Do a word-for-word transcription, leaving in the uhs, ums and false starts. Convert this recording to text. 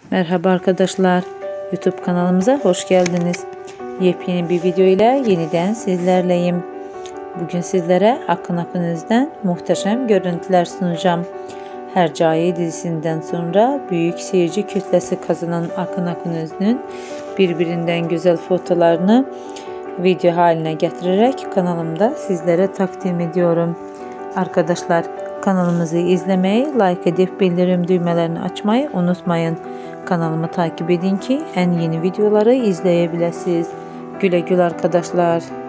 Merhaba arkadaşlar, YouTube kanalımıza hoş geldiniz. Yepyeni bir video ile yeniden sizlerleyim. Bugün sizlere Akın Akınöz'den muhteşem görüntüler sunacağım. Hercai dizisinden sonra büyük seyirci kütlesi kazanan Akın Akınöz'ün birbirinden güzel fotolarını video haline getirerek kanalımda sizlere takdim ediyorum. Arkadaşlar, kanalımızı izlemeyi, like edip bildirim düğmelerini açmayı unutmayın. Kanalımı takip edin ki en yeni videoları izleyebilirsiniz. Güle güle arkadaşlar.